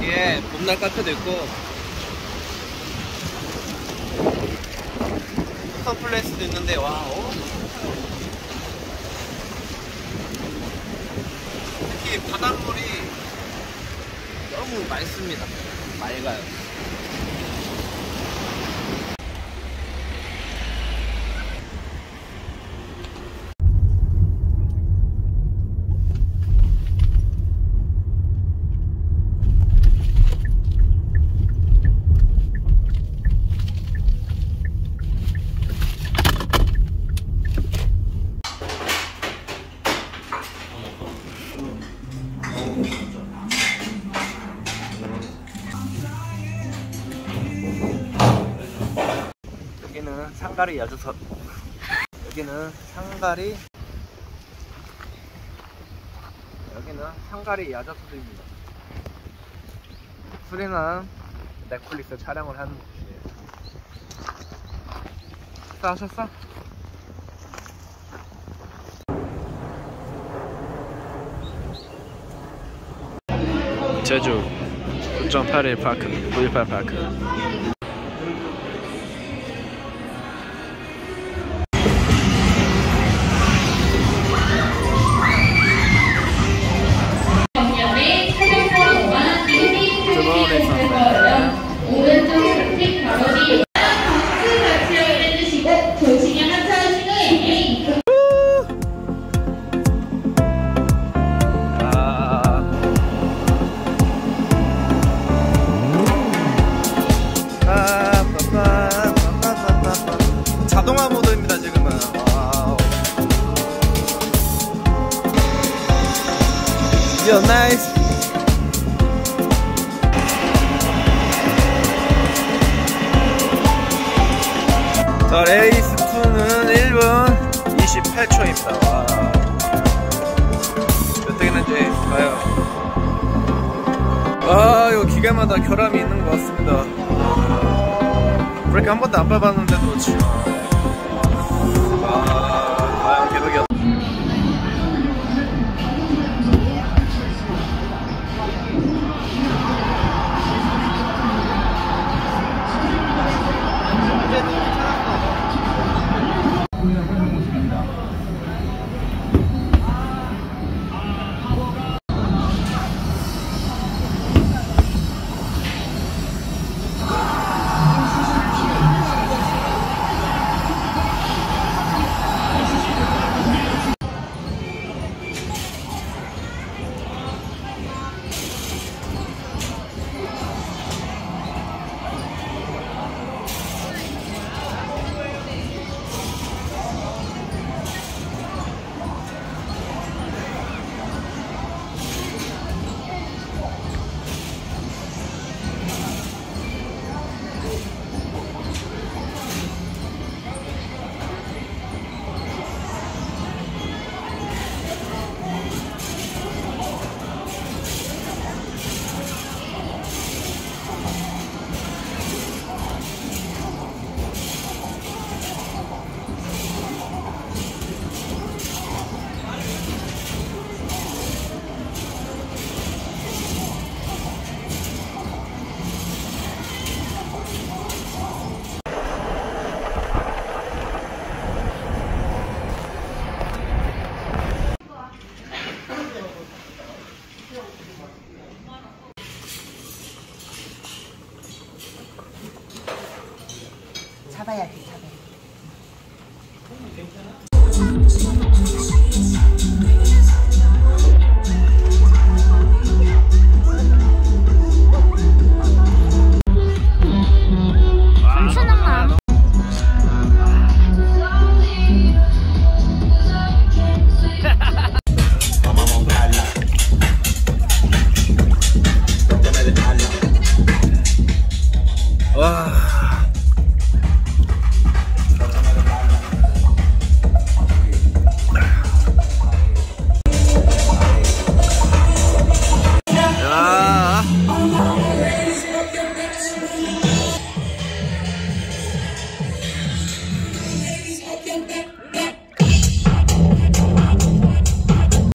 여기에 봄날 카페도 있고 플레이스도 있는데 와 특히 바닷물이 너무 맑습니다. 맑아요. 여기는 상가리 야자소. 여기는 상가리 야자소입니다. 수리남 넷플릭스 촬영을 하는 곳이에요. 식사하셨어? 제주 9.81 파크 918 파크. 자동화 모드입니다 지금은. 와우. Yo, nice. 자, 레이스 2는 1분 28초입니다. 와. 몇 등이는지 봐요. 아, 이거 기계마다 결함이 있는 것 같습니다. 브레이크 한 번도 안 밟았는데도 지금 개벽이야. 잡아야 돼, 잡아야 돼.